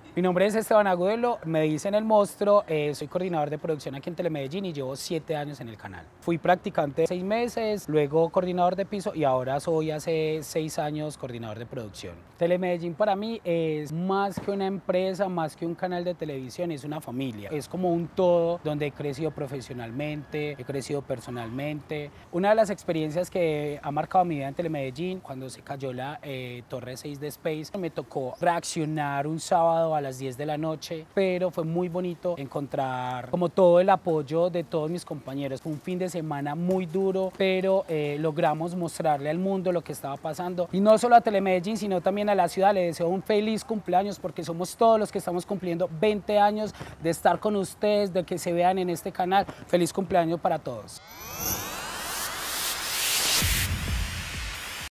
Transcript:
Mi nombre es Esteban Agudelo, me dicen El Monstruo, soy coordinador de producción aquí en Telemedellín y llevo 7 años en el canal. Fui practicante 6 meses, luego coordinador de piso y ahora soy hace 6 años coordinador de producción. Telemedellín para mí es más que una empresa, más que un canal de televisión, es una familia. Es como un todo donde he crecido profesionalmente, he crecido personalmente. Una de las experiencias que ha marcado mi vida en Telemedellín, cuando se cayó la Torre 6 de Space, me tocó reaccionar un sábado a las 10 de la noche, pero fue muy bonito encontrar como todo el apoyo de todos mis compañeros. Fue un fin de semana muy duro, pero logramos mostrarle al mundo lo que estaba pasando. Y no solo a Telemedellín, sino también a la ciudad. Le deseo un feliz cumpleaños porque somos todos los que estamos cumpliendo 20 años de estar con ustedes, de que se vean en este canal. Feliz cumpleaños para todos.